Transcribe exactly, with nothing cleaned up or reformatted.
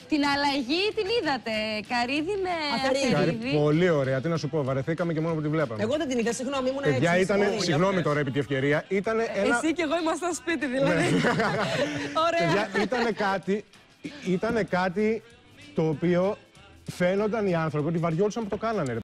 Την αλλαγή την είδατε, Καρύδη με Αθερίδη. Πολύ ωραία, τι να σου πω, βαρεθήκαμε και μόνο που τη βλέπαμε. Εγώ δεν την είδα, συγγνώμη, ήμουν Παιδιά, έξι. ήταν, συγγνώμη τώρα επί τη ευκαιρία, ήταν ένα... Εσύ και εγώ ήμασταν σπίτι δηλαδή. Ωραία. Παιδιά, ήταν κάτι, ήτανε κάτι το οποίο φαίνονταν οι άνθρωποι ότι βαριόντουσαν που το κάνανε.